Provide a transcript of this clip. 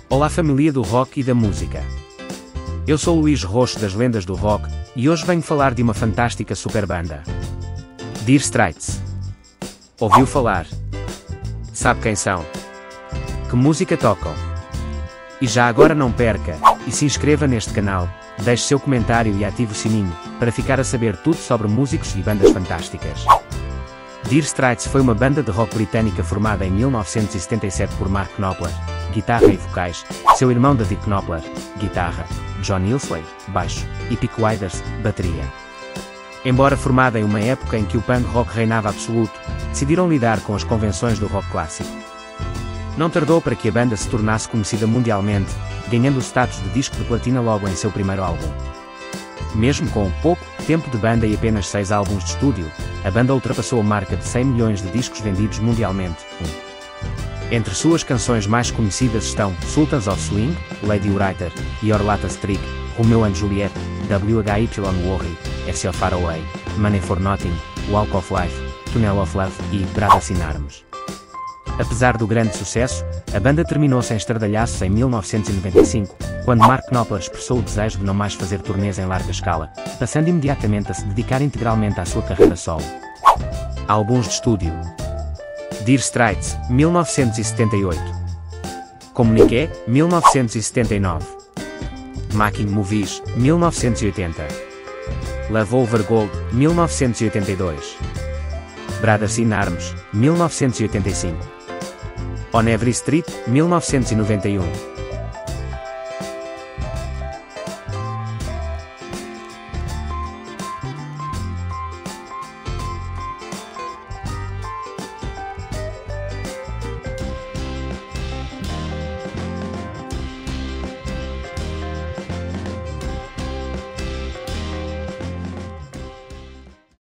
Olá família do rock e da música. Eu sou Luís Roxo das Lendas do Rock, e hoje venho falar de uma fantástica super banda. Dire Straits. Ouviu falar? Sabe quem são? Que música tocam? E já agora não perca, e se inscreva neste canal, deixe seu comentário e ative o sininho, para ficar a saber tudo sobre músicos e bandas fantásticas. Dire Straits foi uma banda de rock britânica formada em 1977 por Mark Knopfler, guitarra e vocais, seu irmão David Knopfler, guitarra, John Illsley, baixo, e Pete Withers, bateria. Embora formada em uma época em que o punk rock reinava absoluto, decidiram lidar com as convenções do rock clássico. Não tardou para que a banda se tornasse conhecida mundialmente, ganhando o status de disco de platina logo em seu primeiro álbum. Mesmo com pouco tempo de banda e apenas 6 álbuns de estúdio, a banda ultrapassou a marca de 100 milhões de discos vendidos mundialmente. Entre suas canções mais conhecidas estão Sultans of Swing, Lady Writer, Your Latest Trick, Romeo and Juliet, WHY Worry, So Far Away, Money for Nothing, Walk of Life, Tunnel of Love e Brothers in Arms. Apesar do grande sucesso, a banda terminou sem estardalhaços em 1995, quando Mark Knopfler expressou o desejo de não mais fazer turnês em larga escala, passando imediatamente a se dedicar integralmente à sua carreira solo. Álbuns de estúdio: Dire Straits, 1978. Communiqué, 1979. Making Movies, 1980. Love Over Gold, 1982. Brothers in Arms, 1985. On Every Street, 1991.